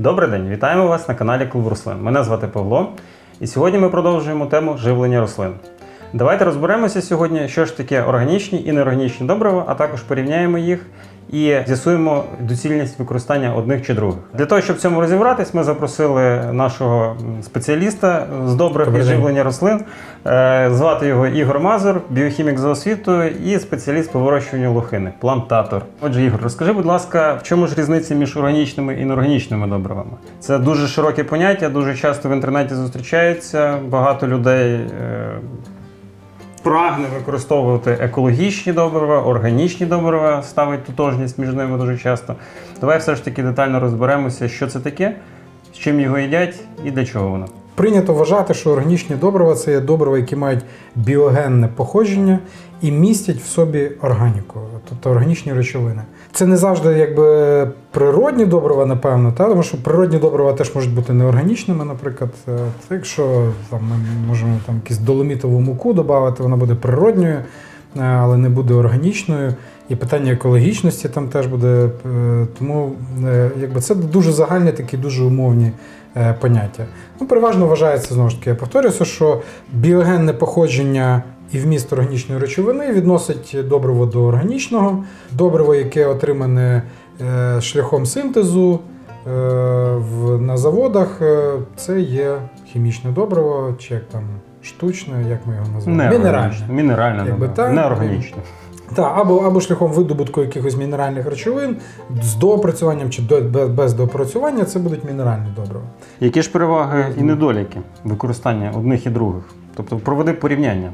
Добрий день, вітаємо вас на каналі Клуб Рослин. Мене звати Павло, і сьогодні ми продовжуємо тему живлення рослин. Давайте розберемося сьогодні, що ж таке органічні і неорганічні добрива, а також порівняємо їх і з'ясуємо доцільність використання одних чи других. Для того, щоб в цьому розібратись, ми запросили нашого спеціаліста з добрив і живлення рослин. Звати його Ігор Мазур, біохімік за освітою і спеціаліст по вирощуванню лохини, плантатор. Отже, Ігор, розкажи, будь ласка, в чому ж різниця між органічними і неорганічними добривами? Це дуже широке поняття, дуже часто в інтернеті зустрічається, багато людей прагне використовувати екологічні добрива, органічні добрива, ставить тотожність між ними дуже часто. Давай все ж таки детально розберемося, що це таке, з чим його їдять і для чого воно. Прийнято вважати, що органічні добрива – це є добрива, які мають біогенне походження і містять в собі органіку, тобто органічні речовини. Це не завжди природні добрива, напевно, тому що природні добрива теж можуть бути неорганічними, наприклад. Якщо ми можемо якусь доломітову муку додати, вона буде природньою, але не буде органічною. І питання екологічності там теж буде. Тому це дуже загальні, такі дуже умовні поняття. Переважно вважається, знову ж таки, я повторюся, що біогенне походження і вміст органічної речовини відносить добриво до органічного. Добриво, яке отримане шляхом синтезу на заводах, це є хімічне добриво, чи як там штучне, як ми його називаємо? Мінеральне добриво, неорганічне. Або шляхом видобутку якихось мінеральних речовин з доопрацюванням чи без доопрацювання, це будуть мінеральні добрива. Які ж переваги і недоліки використання одних і других? Тобто проведи порівняння.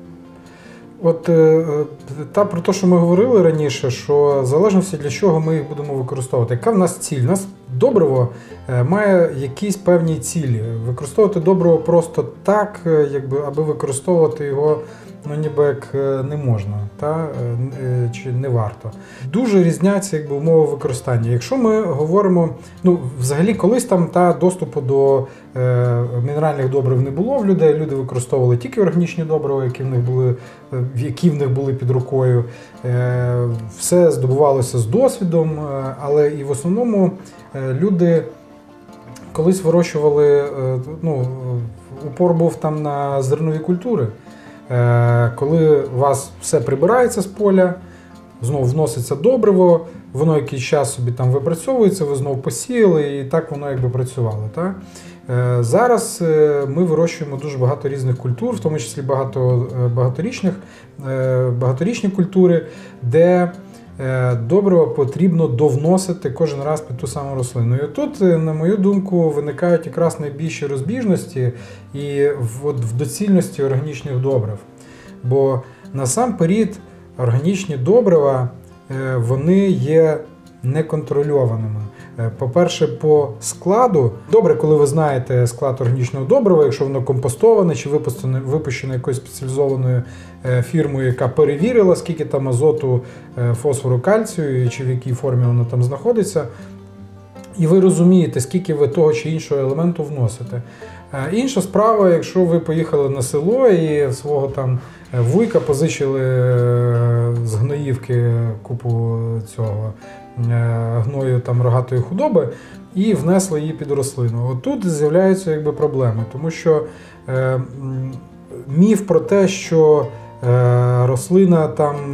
Про те, що ми говорили раніше, що в залежності для чого ми їх будемо використовувати. Яка в нас ціль? У нас добриво має якісь певні цілі. Використовувати добриво просто так, аби використовувати його ніби як не можна, чи не варто. Дуже різняться умови використання. Якщо ми говоримо, взагалі колись доступу до мінеральних добрив не було в людей, люди використовували тільки органічні добрива, які в них були під рукою. Все здобувалося з досвідом, але і в основному люди колись вирощували, упор був на зернові культури. Коли у вас все прибирається з поля, знову вноситься добриво, воно якийсь час собі випрацьовується, ви знову посіяли і так воно працювало. Так? Зараз ми вирощуємо дуже багато різних культур, в тому числі багаторічні культури, де добриво потрібно довносити кожен раз під ту саму рослину. І тут, на мою думку, виникають якраз найбільші розбіжності і в доцільності органічних добрив. Бо насамперед органічні добрива, вони є неконтрольованими. По-перше, по складу. Добре, коли ви знаєте склад органічного добрива, якщо воно компостоване чи випущене якоюсь спеціалізованою фірмою, яка перевірила, скільки там азоту, фосфору, кальцію, чи в якій формі воно там знаходиться. І ви розумієте, скільки ви того чи іншого елементу вносите. Інша справа, якщо ви поїхали на село і свого вуйка позичили з гноївки купу гною рогатої худоби і внесли її під рослину. От тут з'являються проблеми, тому що міф про те, що рослина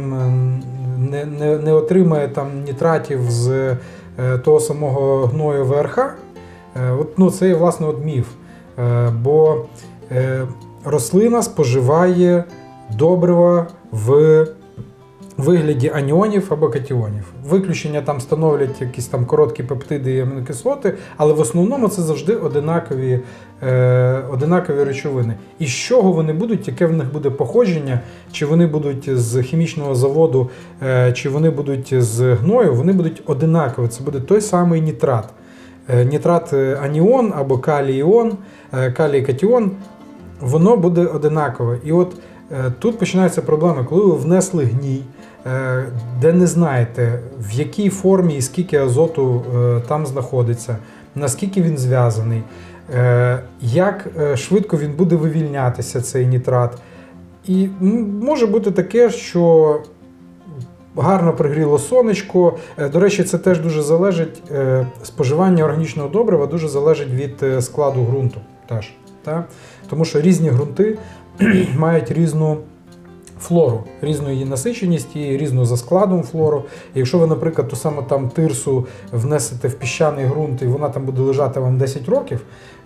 не отримає нітратів з того самого гною ВРХ, це є власне міф. Бо рослина споживає добрива в вигляді аніонів або катіонів. Виключення становлять якісь короткі пептиди і амінокислоти, але в основному це завжди одинакові речовини. І з чого вони будуть, яке в них буде походження, чи вони будуть з хімічного заводу, чи вони будуть з гною, вони будуть одинакові. Це буде той самий нітрат. Нітрат аніон або калій-іон, калій-катіон, воно буде одинакове. І тут починаються проблеми, коли ви внесли гній, де не знаєте, в якій формі і скільки азоту там знаходиться, наскільки він зв'язаний, як швидко він буде вивільнятися, цей нітрат. І може бути таке, що гарно пригріло сонечко. До речі, це теж дуже залежить, споживання органічного добрива дуже залежить від складу ґрунту. Теж, та? Тому що різні ґрунти мають різну флору, різну її насиченість і різну за складом флору. І якщо ви, наприклад, ту саму там тирсу внесете в піщаний ґрунт і вона там буде лежати вам 10 років,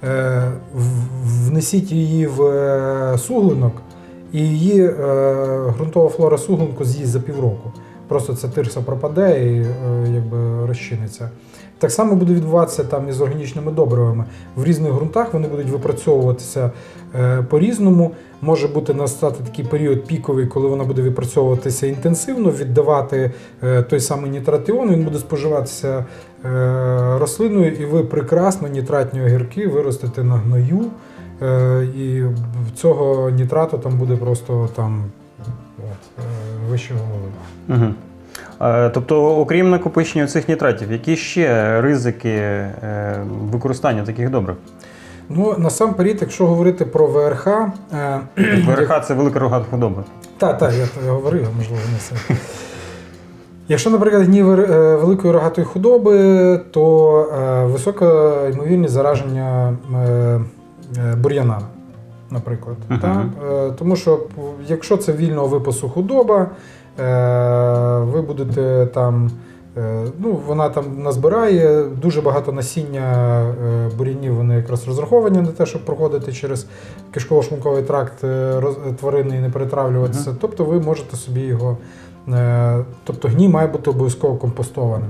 внесіть її в суглинок, і її ґрунтова флора суглинку з'їсть за півроку. Просто ця тирса пропаде і якби розчиниться. Так само буде відбуватися там із органічними добривами. В різних ґрунтах вони будуть випрацьовуватися по-різному. Може бути настати такий період піковий, коли вона буде випрацьовуватися інтенсивно, віддавати той самий нітрат-іон, він буде споживатися рослиною, і ви прекрасно нітратні огірки виростете на гною, і цього нітрату там буде просто там вище голови. Угу. Тобто, окрім накопичення цих нітратів, які ще ризики використання таких добрив? Ну, насамперед, якщо говорити про ВРХ... ВРХ – це велика рогата худоба. Так, я говорив, можливо, не все. Якщо, наприклад, гній великої рогатої худоби, то висока ймовірність зараження бур'янами, наприклад. Тому що, якщо це вільного випасу худоба, ви будете там, вона там назбирає, дуже багато насіння бур'янів, вони якраз розраховані на те, щоб проходити через кишково-шлунковий тракт тварини і не перетравлюватися. Тобто ви можете собі його, тобто гній має бути обов'язково компостованим.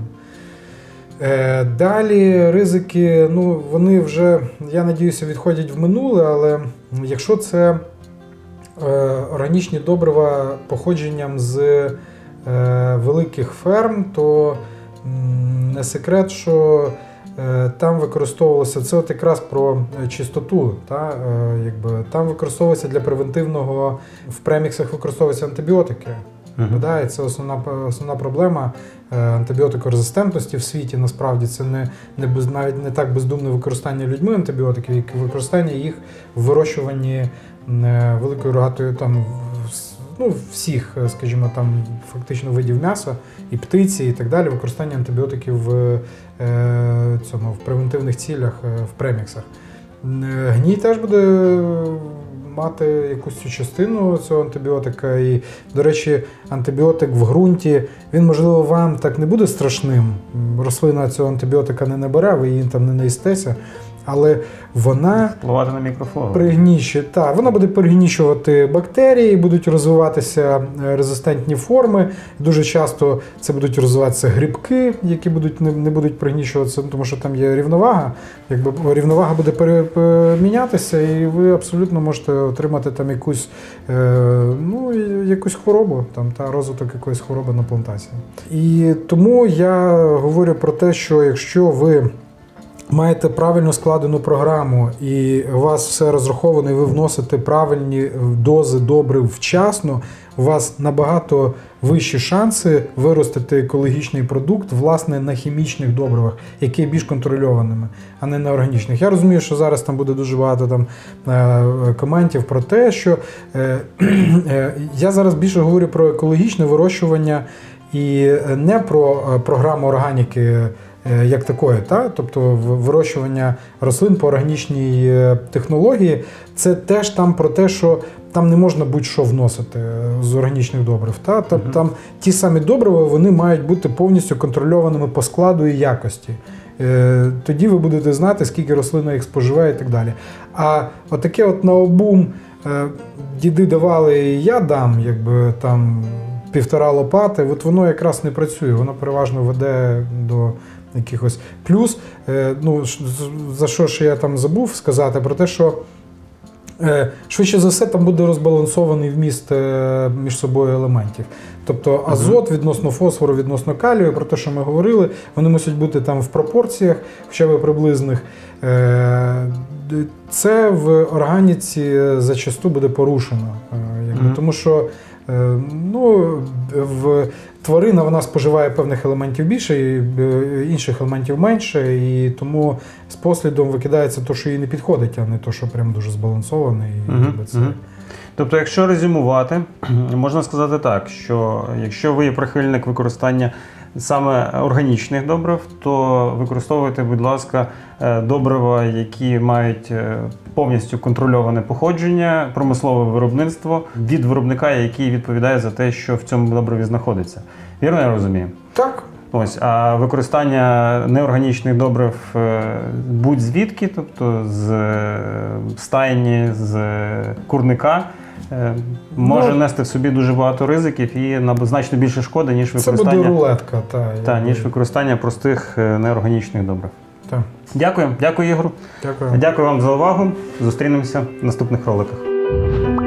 Далі ризики, вони вже, я надіюся, відходять в минуле, але якщо це органічні добрива походженням з великих ферм, то не секрет, що там використовувалося, це от якраз про чистоту, там використовується для превентивного, в преміксах використовуються антибіотики. І це основна проблема антибіотикорезистентності в світі. Насправді це навіть не так бездумне використання людьми антибіотиків, як використання їх в вирощуванні великої рогатої всіх, скажімо, там фактично видів м'яса, і птиці, і так далі, використання антибіотиків в превентивних цілях, в преміксах. Гній теж буде мати якусь цю частину цього антибіотика. І, до речі, антибіотик в ґрунті, він, можливо, вам так не буде страшним. Рослина цього антибіотика не набере, ви її там не наїстеся. Але вона впливати на мікрофлору. Вона буде пригнічувати бактерії, будуть розвиватися резистентні форми. Дуже часто це будуть розвиватися грибки, які не будуть пригнічуватися, тому що там є рівновага. Якби рівновага буде мінятися, і ви абсолютно можете отримати там якусь хворобу, розвиток якоїсь хвороби на плантації. І тому я говорю про те, що якщо ви маєте правильно складену програму і у вас все розраховано, і ви вносите правильні дози добрив вчасно, у вас набагато вищі шанси виростити екологічний продукт, власне, на хімічних добривах, які є більш контрольованими, а не на органічних. Я розумію, що зараз там буде дуже багато коментів про те, що я зараз більше говорю про екологічне вирощування і не про програму органіки, як такої, тобто вирощування рослин по органічній технології, це теж там про те, що там не можна будь-що вносити з органічних добрив. Там ті самі добрива, вони мають бути повністю контрольованими по складу і якості. Тоді ви будете знати, скільки рослина їх споживає і так далі. А отаке наобум діди давали і я дам, якби там 1,5 лопати, воно якраз не працює, воно переважно веде до якихось. Плюс, за що ж я там забув сказати, про те, що швидше за все там буде розбалансований вміст між собою елементів. Тобто азот відносно фосфору, відносно калію, про те, що ми говорили, вони мусять бути там в пропорціях, хоча б приблизних. Це в органіці зачасту буде порушено. Тому що тварина, вона споживає певних елементів більше, і інших елементів менше, і тому з послідом викидається те, що їй не підходить, а не те, що прям дуже збалансоване. Тобто, якщо резюмувати, можна сказати так, що якщо ви є прихильник використання саме органічних добрив, то використовуйте, будь ласка, добрива, які мають повністю контрольоване походження, промислове виробництво від виробника, який відповідає за те, що в цьому добриві знаходиться. Вірно я розумію? Так. Ось, а використання неорганічних добрив будь-звідки, тобто з стайні, з курника, може нести в собі дуже багато ризиків і значно більше шкоди, ніж використання, це буде рулетка, ніж використання простих неорганічних добрив. Так. Дякую, Ігор. Дякую. Дякую вам за увагу. Зустрінемося в наступних роликах.